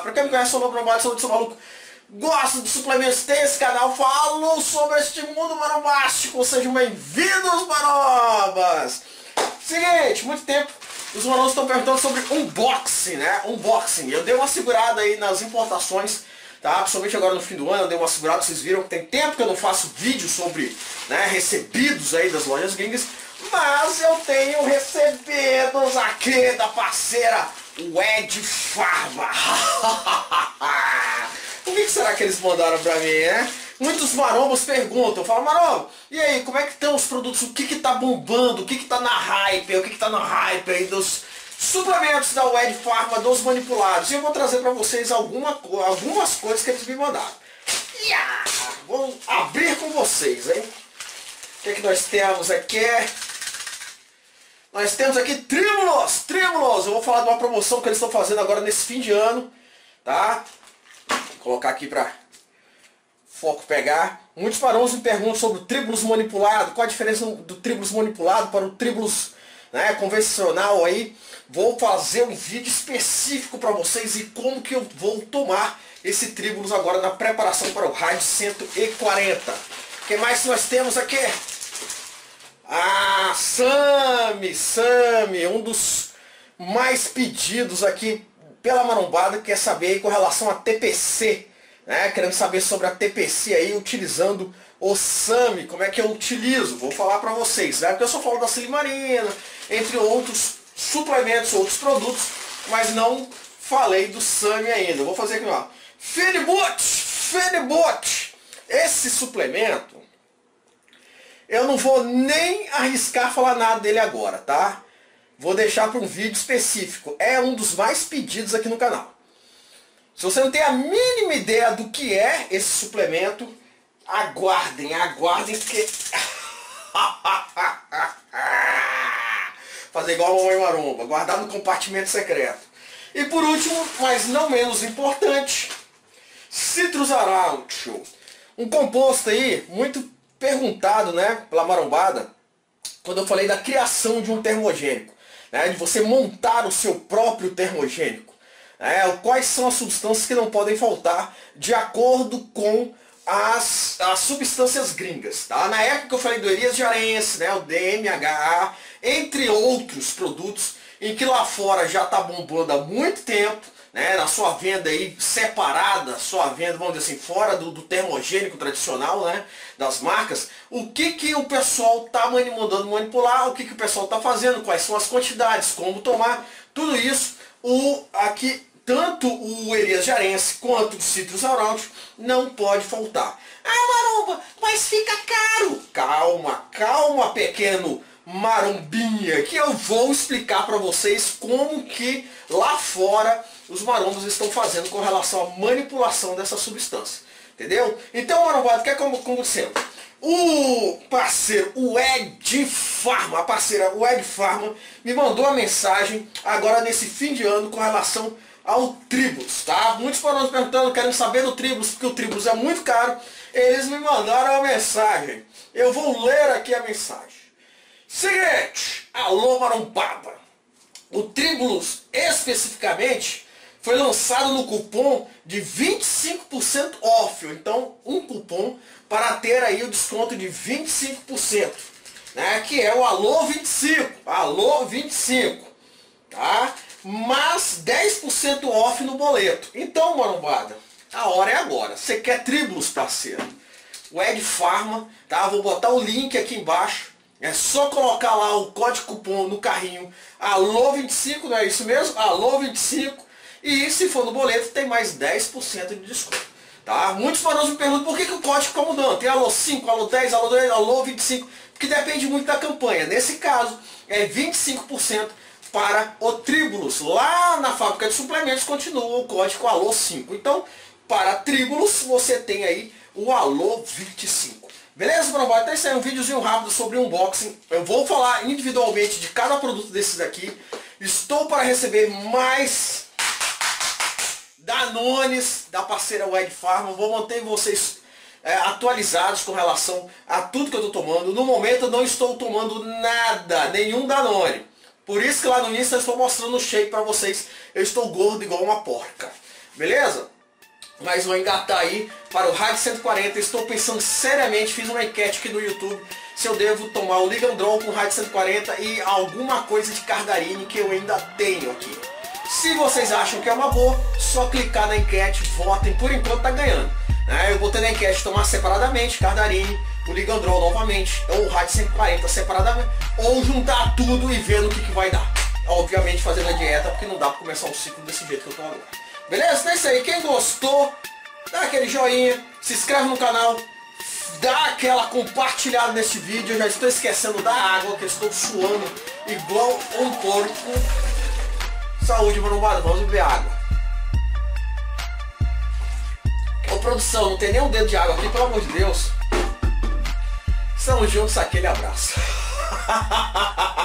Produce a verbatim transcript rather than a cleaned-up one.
Pra quem me conhece, sou o Marombado, sou o maluco. Gosto de suplementos, tem esse canal, falo sobre este mundo marombástico. Sejam bem-vindos, marombas! Seguinte, muito tempo os marombas estão perguntando sobre unboxing, né? Unboxing. Eu dei uma segurada aí nas importações, tá? Principalmente agora no fim do ano, eu dei uma segurada, vocês viram que tem tempo que eu não faço vídeo sobre, né, recebidos aí das lojas gringas. Mas eu tenho recebidos aqui da parceira Wed Pharma. O que será que eles mandaram pra mim, né? Muitos marombos perguntam, falam, maromba, e aí, como é que estão os produtos? O que que tá bombando? O que que tá na hype? O que que tá na hype aí dos suplementos da Wed Pharma, dos manipulados? E eu vou trazer pra vocês alguma, algumas coisas que eles me mandaram. Yeah! Vou abrir com vocês, hein? O que que nós temos aqui? Nós temos aqui Tribulus, Tribulus. Eu vou falar de uma promoção que eles estão fazendo agora nesse fim de ano, tá? Vou colocar aqui para foco pegar. Muitos marombos me perguntam sobre o Tribulus manipulado, qual a diferença do Tribulus manipulado para o Tribulus, né, convencional aí. Vou fazer um vídeo específico para vocês e como que eu vou tomar esse Tribulus agora na preparação para o Raid cento e quarenta. O que mais nós temos aqui? Ah, Sami, Sami, um dos mais pedidos aqui pela marombada, quer saber com relação a T P C, né? Querendo saber sobre a T P C aí, utilizando o Sami, como é que eu utilizo, vou falar pra vocês, né? Porque eu só falo da silimarina, entre outros suplementos, outros produtos, mas não falei do Sami ainda. Vou fazer aqui, ó, Phenibut, Phenibut, esse suplemento, eu não vou nem arriscar falar nada dele agora, tá? Vou deixar para um vídeo específico. É um dos mais pedidos aqui no canal. Se você não tem a mínima ideia do que é esse suplemento, aguardem, aguardem que... Fazer igual a mamãe maromba, guardar no compartimento secreto. E por último, mas não menos importante, Citrus Aráutil. Um composto aí, muito perguntado, né, pela marombada, quando eu falei da criação de um termogênico, né, de você montar o seu próprio termogênico, né, quais são as substâncias que não podem faltar de acordo com as, as substâncias gringas, tá? Na época que eu falei do Erias Jarense, né, o D M H A, entre outros produtos, em que lá fora já está bombando há muito tempo, né, na sua venda aí separada, sua venda, vamos dizer assim, fora do, do termogênico tradicional, né, das marcas, o que que o pessoal está mandando manipular, o que que o pessoal está fazendo, quais são as quantidades, como tomar, tudo isso, o, aqui, tanto o Erias Jarense quanto o Citrus Aráutil não pode faltar. Ah, maromba, mas fica caro. Calma, calma, pequeno marombinha, que eu vou explicar para vocês como que lá fora os marombos estão fazendo com relação à manipulação dessa substância, entendeu? Então, marombado, o que é como aconteceu? O parceiro, o Wed Pharma, a parceira Wed Pharma, me mandou uma mensagem agora nesse fim de ano com relação ao Tribulus, tá? Muitos marombos perguntando, querem saber do Tribulus, porque o Tribulus é muito caro. Eles me mandaram uma mensagem. Eu vou ler aqui a mensagem. Seguinte, alô marombada. O Tribulus, especificamente, foi lançado no cupom de vinte e cinco por cento off. Então, um cupom para ter aí o desconto de vinte e cinco por cento. Né? Que é o Alô vinte e cinco. Alô vinte e cinco. Tá? Mas dez por cento off no boleto. Então, marombada, a hora é agora. Você quer Tribulus, parceiro? Wed Pharma, tá? Vou botar o link aqui embaixo. É só colocar lá o código cupom no carrinho. Alô vinte e cinco, não é isso mesmo? Alô vinte e cinco. E se for no boleto, tem mais dez por cento de desconto. Tá? Muitos marombos me perguntam por que, que o código está mudando. Tem alô cinco, alô dez, alô dois, alô vinte e cinco. Porque depende muito da campanha. Nesse caso, é vinte e cinco por cento para o Tribulus. Lá na fábrica de suplementos continua o código alô cinco. Então, para Tribulus, você tem aí o alô vinte e cinco. Beleza, marombada? Então esse aí é um videozinho rápido sobre unboxing. Eu vou falar individualmente de cada produto desses aqui. Estou para receber mais Danones da parceira Wed Pharma. Vou manter vocês é, atualizados com relação a tudo que eu estou tomando. No momento eu não estou tomando nada, nenhum Danone. Por isso que lá no início eu estou mostrando o shake para vocês. Eu estou gordo igual uma porca. beleza? Mas vou engatar aí para o Ride cento e quarenta. Estou pensando seriamente, fiz uma enquete aqui no YouTube, se eu devo tomar o Ligandron com o Ride cento e quarenta e alguma coisa de Cardarine que eu ainda tenho aqui. Se vocês acham que é uma boa, só clicar na enquete, votem, por enquanto tá ganhando. Né? Eu botei na enquete tomar separadamente Cardarine, o Ligandron novamente, ou o Ride cento e quarenta separadamente, ou juntar tudo e ver no que, que vai dar. Obviamente fazendo a dieta, porque não dá para começar um ciclo desse jeito que eu tô agora. Beleza? Então é isso aí. Quem gostou, dá aquele joinha, se inscreve no canal, dá aquela compartilhada nesse vídeo. Eu já estou esquecendo da água, que eu estou suando igual um porco. Saúde, mano, vamos beber água. Ô produção, não tem nem um dedo de água aqui, pelo amor de Deus. Estamos juntos, aquele abraço.